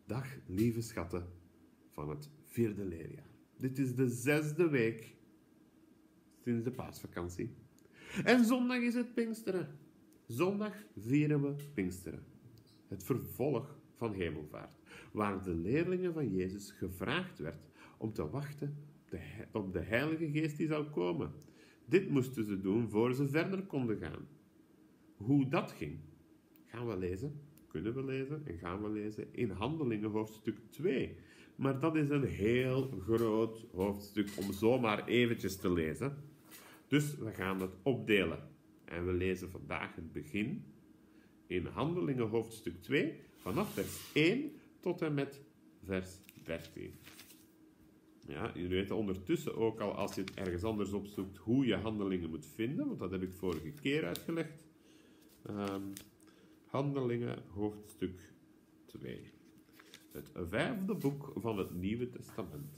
Dag lieve schatten van het 4e leerjaar. Dit is de 6e week sinds de paasvakantie. En zondag is het Pinksteren. Zondag vieren we Pinksteren. Het vervolg van Hemelvaart, waar de leerlingen van Jezus gevraagd werd om te wachten op de Heilige Geest die zou komen. Dit moesten ze doen voor ze verder konden gaan. Hoe dat ging, gaan we lezen, kunnen we lezen en gaan we lezen in Handelingen hoofdstuk 2. Maar dat is een heel groot hoofdstuk om zomaar eventjes te lezen. Dus we gaan het opdelen. En we lezen vandaag het begin in Handelingen hoofdstuk 2, vanaf vers 1 tot en met vers 13. Ja, jullie weten ondertussen ook al, als je het ergens anders opzoekt, hoe je Handelingen moet vinden, want dat heb ik vorige keer uitgelegd. Handelingen hoofdstuk 2. Het 5e boek van het Nieuwe Testament.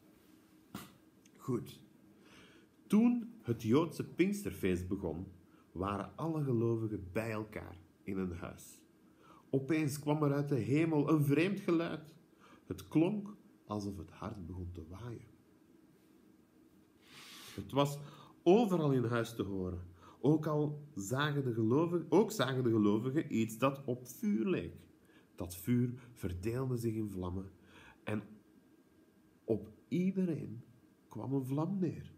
Goed. Toen het Joodse Pinksterfeest begon, waren alle gelovigen bij elkaar in een huis. Opeens kwam er uit de hemel een vreemd geluid. Het klonk alsof het hard begon te waaien. Het was overal in huis te horen. Ook zagen de gelovigen iets dat op vuur leek. Dat vuur verdeelde zich in vlammen en op iedereen kwam een vlam neer.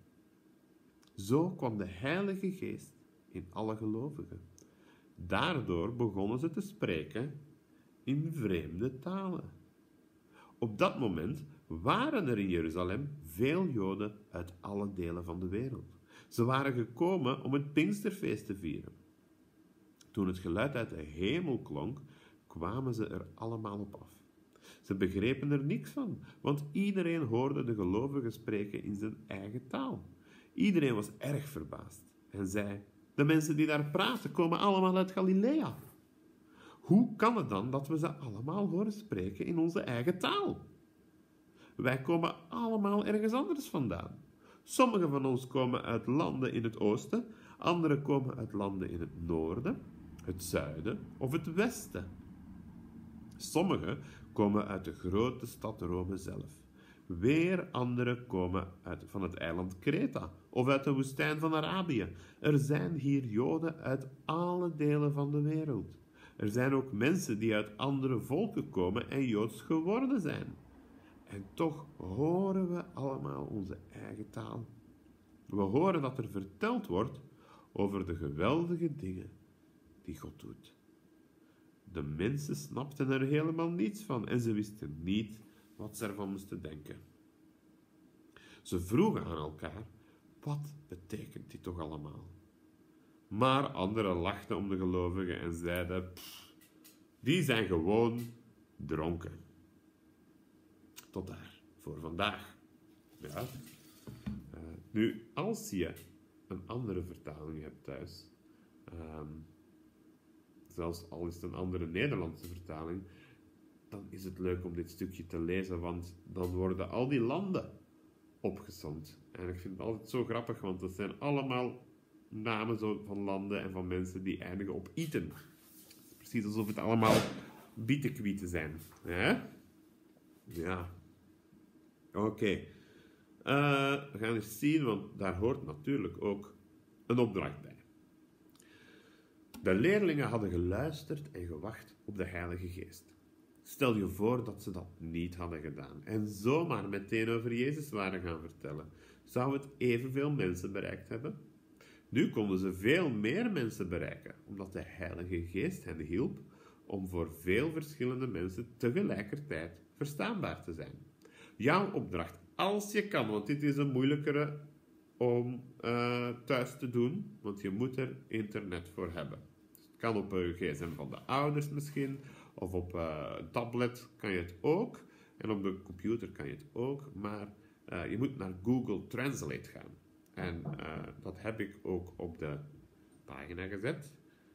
Zo kwam de Heilige Geest in alle gelovigen. Daardoor begonnen ze te spreken in vreemde talen. Op dat moment waren er in Jeruzalem veel Joden uit alle delen van de wereld. Ze waren gekomen om het Pinksterfeest te vieren. Toen het geluid uit de hemel klonk, kwamen ze er allemaal op af. Ze begrepen er niks van, want iedereen hoorde de gelovigen spreken in zijn eigen taal. Iedereen was erg verbaasd en zei: de mensen die daar praten komen allemaal uit Galilea. Hoe kan het dan dat we ze allemaal horen spreken in onze eigen taal? Wij komen allemaal ergens anders vandaan. Sommigen van ons komen uit landen in het oosten, anderen komen uit landen in het noorden, het zuiden of het westen. Sommigen komen uit de grote stad Rome zelf. Weer anderen komen van het eiland Kreta of uit de woestijn van Arabië. Er zijn hier Joden uit alle delen van de wereld. Er zijn ook mensen die uit andere volken komen en Joods geworden zijn. En toch horen we allemaal onze eigen taal. We horen dat er verteld wordt over de geweldige dingen die God doet. De mensen snapten er helemaal niets van en ze wisten niet wat ze ervan moesten denken. Ze vroegen aan elkaar: wat betekent dit toch allemaal? Maar anderen lachten om de gelovigen en zeiden: die zijn gewoon dronken. Tot daar voor vandaag. Ja. Nu, als je een andere vertaling hebt thuis, zelfs al is het een andere Nederlandse vertaling, dan is het leuk om dit stukje te lezen, want dan worden al die landen opgesomd. En ik vind het altijd zo grappig, want het zijn allemaal namen van landen en van mensen die eindigen op iten. Precies alsof het allemaal bietenkwieten zijn. Ja. Oké. We gaan eens zien, want daar hoort natuurlijk ook een opdracht bij. De leerlingen hadden geluisterd en gewacht op de Heilige Geest. Stel je voor dat ze dat niet hadden gedaan en zomaar meteen over Jezus waren gaan vertellen. Zou het evenveel mensen bereikt hebben? Nu konden ze veel meer mensen bereiken, omdat de Heilige Geest hen hielp om voor veel verschillende mensen tegelijkertijd verstaanbaar te zijn. Jouw opdracht, als je kan, want dit is een moeilijkere om thuis te doen, want je moet er internet voor hebben. Het kan op een gsm van de ouders misschien, of op een tablet kan je het ook, en op de computer kan je het ook, maar je moet naar Google Translate gaan. En dat heb ik ook op de pagina gezet.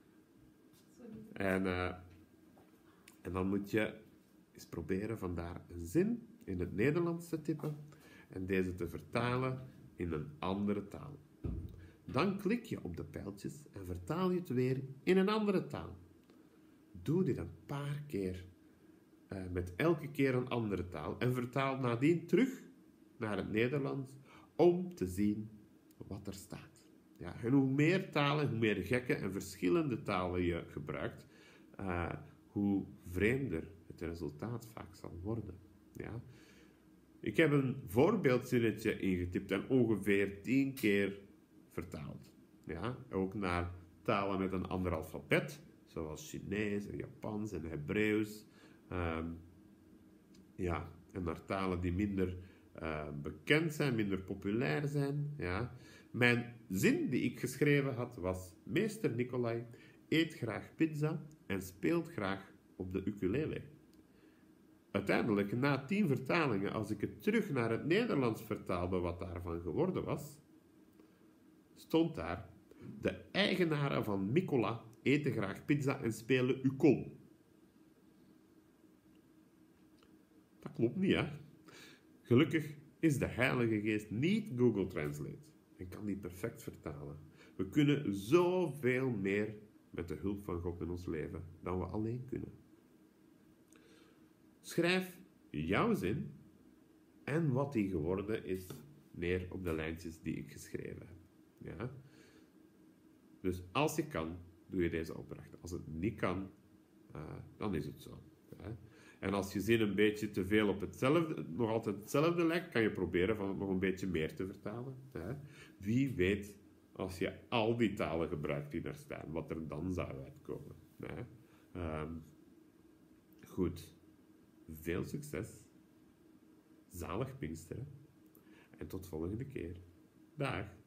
En dan moet je eens proberen vandaar een zin in het Nederlands te typen en deze te vertalen in een andere taal. Dan klik je op de pijltjes en vertaal je het weer in een andere taal. Doe dit een paar keer met elke keer een andere taal en vertaal nadien terug naar het Nederlands om te zien wat er staat. Ja, en hoe meer talen, hoe meer gekke en verschillende talen je gebruikt, hoe vreemder het resultaat vaak zal worden. Ja. Ik heb een voorbeeldzinnetje ingetipt en ongeveer 10 keer vertaald. Ja, ook naar talen met een ander alfabet, zoals Chinees en Japans en Hebreeuws. Ja, en naar talen die minder bekend zijn, minder populair zijn. Ja. Mijn zin die ik geschreven had was: Meester Nicolai eet graag pizza en speelt graag op de ukulele. Uiteindelijk, na 10 vertalingen, als ik het terug naar het Nederlands vertaalde wat daarvan geworden was, stond daar: de eigenaren van Nicola eten graag pizza en spelen ukol. Dat klopt niet, hè? Gelukkig is de Heilige Geest niet Google Translate en kan die perfect vertalen. We kunnen zoveel meer met de hulp van God in ons leven dan we alleen kunnen. Schrijf jouw zin en wat die geworden is neer op de lijntjes die ik geschreven heb. Ja? Dus als je kan, doe je deze opdracht. Als het niet kan, dan is het zo. Ja? En als je zin een beetje te veel op hetzelfde, nog altijd hetzelfde lijkt, kan je proberen van het nog een beetje meer te vertalen. Ja? Wie weet, als je al die talen gebruikt die daar staan, wat er dan zou uitkomen. Ja? Goed. Veel succes. Zalig Pinksteren. En tot volgende keer. Dag.